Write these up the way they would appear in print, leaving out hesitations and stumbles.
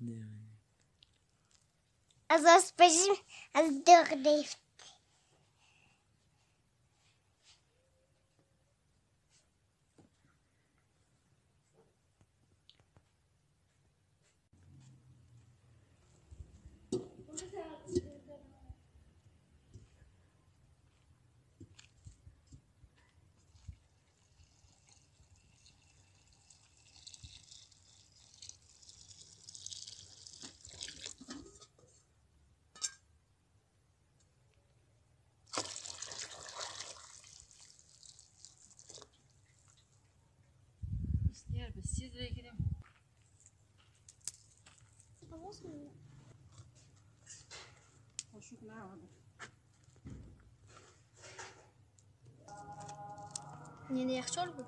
از آسپژیم از داغ دیفت بس چیز بگیریم خوشوک نه یعنی یخچال بود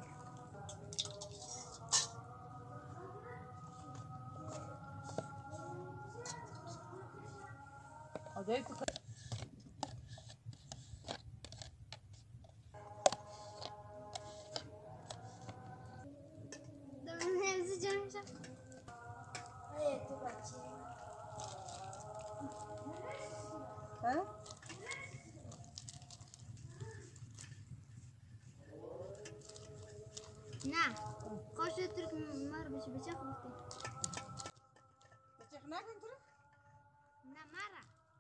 آدایی تو نمیزی جانشم تو بچه نه خوش ترک مار بشه بچه خوبتی بچه نکن تو نه مارا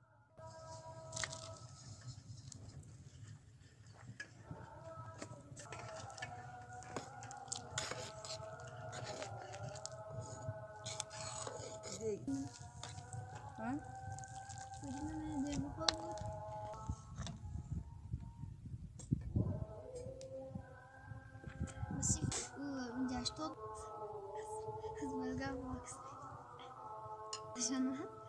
ها بدون در بخور بود بسیف من جاشتاد از ملگا باکس شنو